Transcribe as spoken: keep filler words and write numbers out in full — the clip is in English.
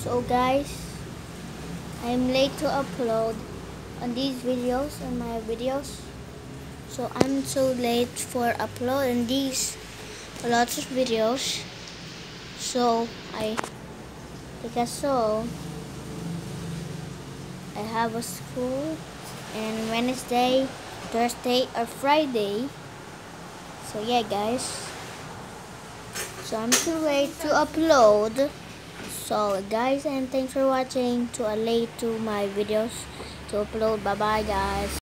So guys, I'm late to upload on these videos, on my videos. So I'm so late for uploading these lots of videos. So I because so I have a school and Wednesday, Thursday or Friday. So yeah guys. So I'm too late to upload. So guys, and thanks for watching. Too late to my videos to upload. Bye bye guys.